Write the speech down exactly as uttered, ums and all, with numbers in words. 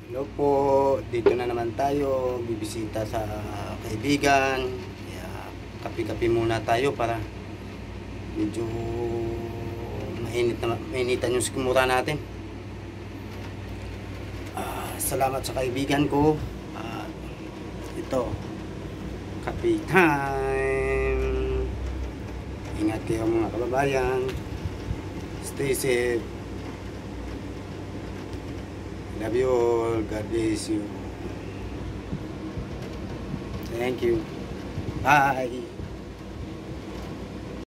Hello po, dito na naman tayo, bibisita sa kaibigan. Kaya kape-kape muna tayo para medyo mainit na, mainitan yung sikmura natin. Ah, salamat sa kaibigan ko. At ito, kape time. Ingat kayo mga kababayan. Stay safe. Love you all. God bless you. Thank you. Bye.